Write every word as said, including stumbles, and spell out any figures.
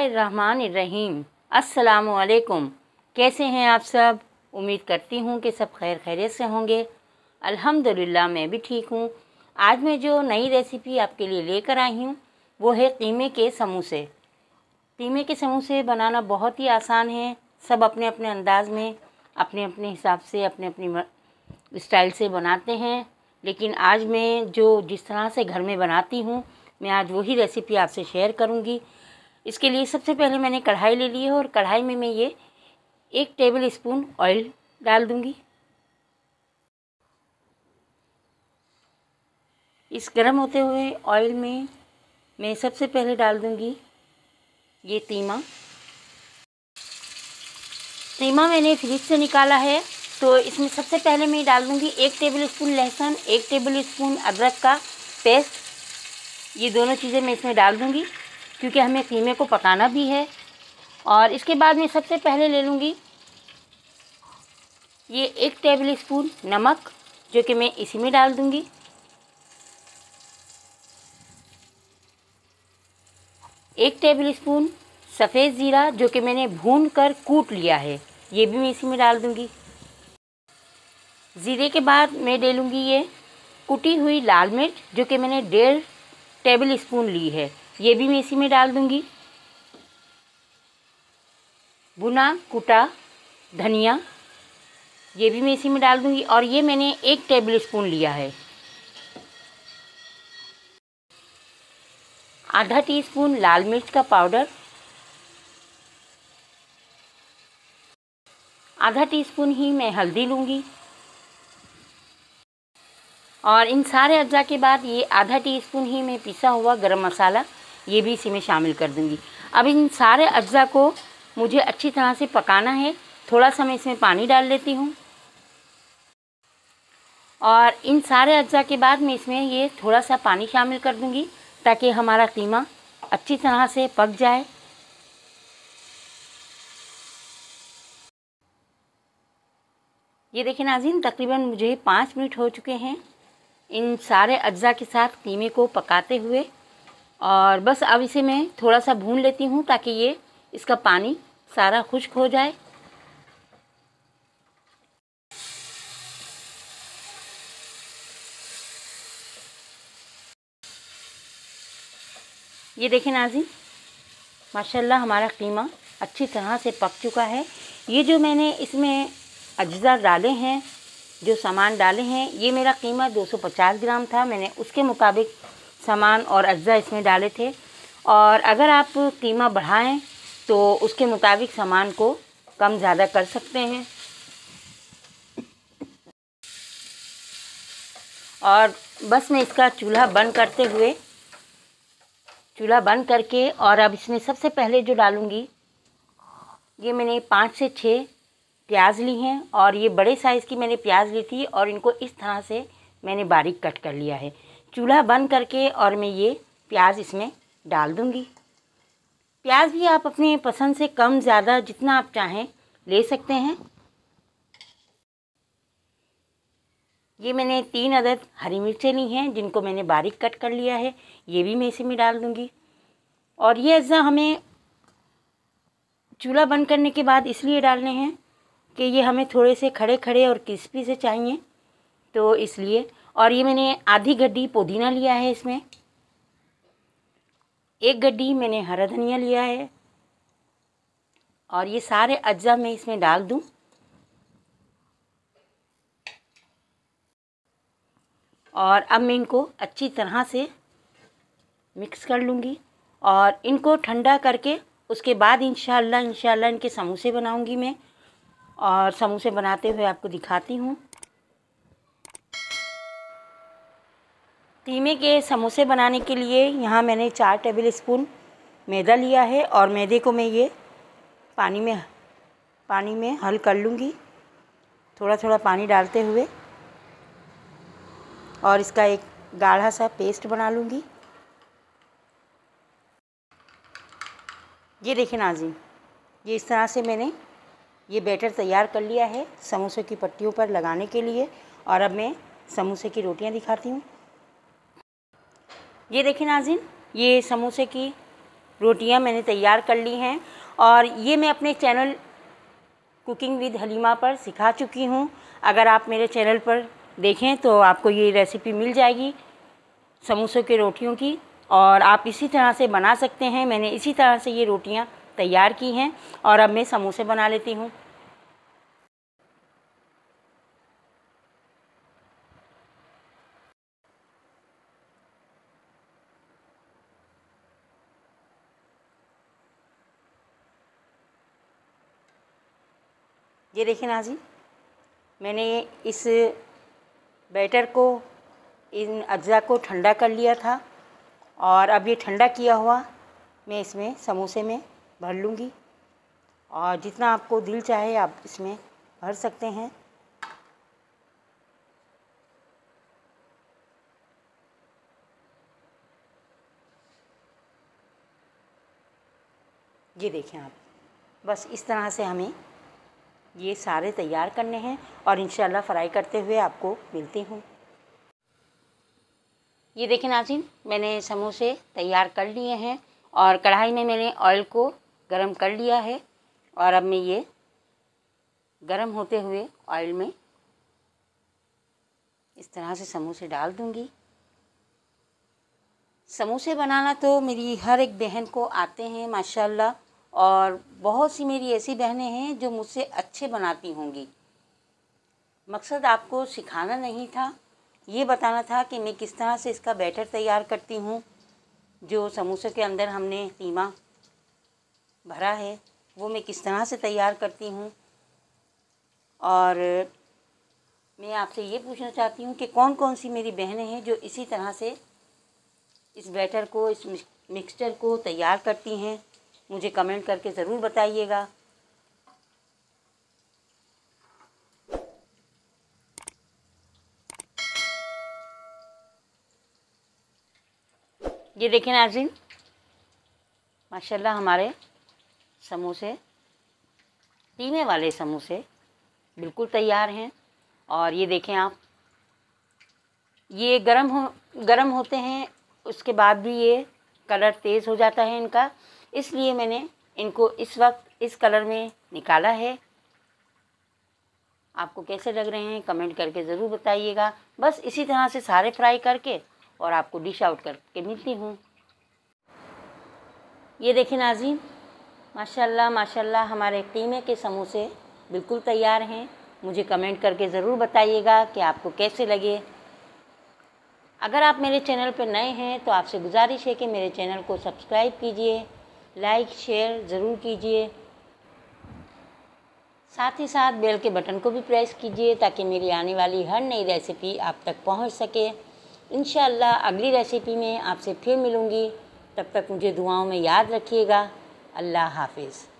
बिस्मिल्लाहिर्रहमानिर्रहीम। अस्सलामुअलैकुम। कैसे हैं आप सब? उम्मीद करती हूँ कि सब खैर खैरियत से होंगे। अल्हम्दुलिल्लाह मैं भी ठीक हूँ। आज मैं जो नई रेसिपी आपके लिए लेकर आई हूँ वो है कीमे के समोसे। कीमे के समोसे बनाना बहुत ही आसान है। सब अपने अपने अंदाज में, अपने अपने हिसाब से, अपने अपनी स्टाइल से बनाते हैं, लेकिन आज मैं जो जिस तरह से घर में बनाती हूँ मैं आज वही रेसिपी आपसे शेयर करूँगी। इसके लिए सबसे पहले मैंने कढ़ाई ले ली है और कढ़ाई में मैं ये एक टेबल स्पून ऑयल डाल दूँगी। इस गर्म होते हुए ऑयल में मैं सबसे पहले डाल दूँगी ये कीमा। कीमा मैंने फ्रिज से निकाला है, तो इसमें सबसे पहले मैं डाल दूँगी एक टेबल स्पून लहसुन, एक टेबल स्पून अदरक का पेस्ट। ये दोनों चीज़ें मैं इसमें डाल दूँगी क्योंकि हमें कीमे को पकाना भी है। और इसके बाद मैं सबसे पहले ले लूँगी ये एक टेबल स्पून नमक, जो कि मैं इसी में डाल दूँगी। एक टेबल स्पून सफ़ेद ज़ीरा, जो कि मैंने भून कर कूट लिया है, ये भी मैं इसी में डाल दूँगी। ज़ीरे के बाद मैं डालूँगी ये कुटी हुई लाल मिर्च, जो कि मैंने डेढ़ टेबल स्पून ली है, ये भी मैं इसी में डाल दूँगी। भुना कुटा धनिया, ये भी मैं इसी में डाल दूँगी और ये मैंने एक टेबल स्पून लिया है। आधा टीस्पून लाल मिर्च का पाउडर, आधा टीस्पून ही मैं हल्दी लूँगी और इन सारे अज्जा के बाद ये आधा टीस्पून ही मैं पिसा हुआ गरम मसाला ये भी इसी में शामिल कर दूँगी। अब इन सारे अज्जा को मुझे अच्छी तरह से पकाना है। थोड़ा सा मैं इसमें पानी डाल लेती हूँ और इन सारे अज्जा के बाद मैं इसमें ये थोड़ा सा पानी शामिल कर दूँगी ताकि हमारा कीमा अच्छी तरह से पक जाए। ये देखिए नाज़रीन, तकरीबन मुझे पाँच मिनट हो चुके हैं इन सारे अज्जा के साथ कीमे को पकाते हुए, और बस अब इसे मैं थोड़ा सा भून लेती हूँ ताकि ये इसका पानी सारा खुश्क हो जाए। ये देखिए नाज़रीन, माशाल्लाह हमारा कीमा अच्छी तरह से पक चुका है। ये जो मैंने इसमें अज्जा डाले हैं, जो सामान डाले हैं, ये मेरा कीमा दो सौ पचास ग्राम था। मैंने उसके मुताबिक सामान और अज्जा इसमें डाले थे, और अगर आप कीमा बढ़ाएं तो उसके मुताबिक सामान को कम ज़्यादा कर सकते हैं। और बस मैं इसका चूल्हा बंद करते हुए चूल्हा बंद करके और अब इसमें सबसे पहले जो डालूँगी, ये मैंने पाँच से छः प्याज ली हैं और ये बड़े साइज़ की मैंने प्याज ली थी और इनको इस तरह से मैंने बारीक कट कर लिया है। चूल्हा बंद करके और मैं ये प्याज इसमें डाल दूँगी। प्याज भी आप अपने पसंद से कम ज़्यादा जितना आप चाहें ले सकते हैं। ये मैंने तीन अदद हरी मिर्चें ली हैं जिनको मैंने बारीक कट कर लिया है, ये भी मैं इसी में डाल दूँगी। और ये अज्जा हमें चूल्हा बंद करने के बाद इसलिए डालने हैं कि ये हमें थोड़े से खड़े खड़े और क्रिस्पी से चाहिए, तो इसलिए। और ये मैंने आधी गड्डी पुदीना लिया है, इसमें एक गड्डी मैंने हरा धनिया लिया है, और ये सारे अज्जा मैं इसमें डाल दूँ। और अब मैं इनको अच्छी तरह से मिक्स कर लूँगी और इनको ठंडा करके उसके बाद इंशाअल्लाह इंशाअल्लाह इनके समोसे बनाऊँगी मैं, और समोसे बनाते हुए आपको दिखाती हूँ। कीमे के समोसे बनाने के लिए यहाँ मैंने चार टेबल स्पून मैदा लिया है और मैदे को मैं ये पानी में पानी में हल कर लूँगी, थोड़ा थोड़ा पानी डालते हुए, और इसका एक गाढ़ा सा पेस्ट बना लूँगी। ये देखिए नाज़रीन, ये इस तरह से मैंने ये बैटर तैयार कर लिया है समोसे की पट्टियों पर लगाने के लिए। और अब मैं समोसे की रोटियां दिखाती हूँ। ये देखिए नाज़रीन, ये समोसे की रोटियां मैंने तैयार कर ली हैं और ये मैं अपने चैनल कुकिंग विद हलीमा पर सिखा चुकी हूँ। अगर आप मेरे चैनल पर देखें तो आपको ये रेसिपी मिल जाएगी समोसों के रोटियों की, और आप इसी तरह से बना सकते हैं। मैंने इसी तरह से ये रोटियां तैयार की हैं और अब मैं समोसे बना लेती हूँ। ये देखिए नाज़रीन, मैंने इस बैटर को, इन अज्जा को ठंडा कर लिया था और अब ये ठंडा किया हुआ मैं इसमें समोसे में भर लूँगी और जितना आपको दिल चाहे आप इसमें भर सकते हैं। ये देखें आप, बस इस तरह से हमें ये सारे तैयार करने हैं और इंशाल्लाह फ्राई करते हुए आपको मिलती हूँ। ये देखें नाज़रीन, मैंने समोसे तैयार कर लिए हैं और कढ़ाई में मैंने ऑयल को गरम कर लिया है और अब मैं ये गरम होते हुए ऑयल में इस तरह से समोसे डाल दूँगी। समोसे बनाना तो मेरी हर एक बहन को आते हैं माशाल्लाह, और बहुत सी मेरी ऐसी बहनें हैं जो मुझसे अच्छे बनाती होंगी। मकसद आपको सिखाना नहीं था, ये बताना था कि मैं किस तरह से इसका बैटर तैयार करती हूँ। जो समोसे के अंदर हमने कीमा भरा है वो मैं किस तरह से तैयार करती हूँ। और मैं आपसे ये पूछना चाहती हूँ कि कौन कौन सी मेरी बहनें हैं जो इसी तरह से इस बैटर को, इस मिक्सचर को तैयार करती हैं। मुझे कमेंट करके ज़रूर बताइएगा। ये देखें नाज़रीन, माशाल्लाह हमारे समोसे, कीमे वाले समोसे बिल्कुल तैयार हैं। और ये देखें आप, ये गरम हो गरम होते हैं, उसके बाद भी ये कलर तेज़ हो जाता है इनका, इसलिए मैंने इनको इस वक्त इस कलर में निकाला है। आपको कैसे लग रहे हैं कमेंट करके ज़रूर बताइएगा। बस इसी तरह से सारे फ्राई करके और आपको डिश आउट करके मिलती हूँ। ये देखिए नाज़रीन, माशाल्लाह माशाल्लाह हमारे कीमे के समोसे बिल्कुल तैयार हैं। मुझे कमेंट करके ज़रूर बताइएगा कि आपको कैसे लगे। अगर आप मेरे चैनल पर नए हैं तो आपसे गुजारिश है कि मेरे चैनल को सब्सक्राइब कीजिए, लाइक शेयर ज़रूर कीजिए, साथ ही साथ बेल के बटन को भी प्रेस कीजिए ताकि मेरी आने वाली हर नई रेसिपी आप तक पहुंच सके। इंशाअल्लाह अगली रेसिपी में आपसे फिर मिलूँगी। तब तक मुझे दुआओं में याद रखिएगा। अल्लाह हाफिज़।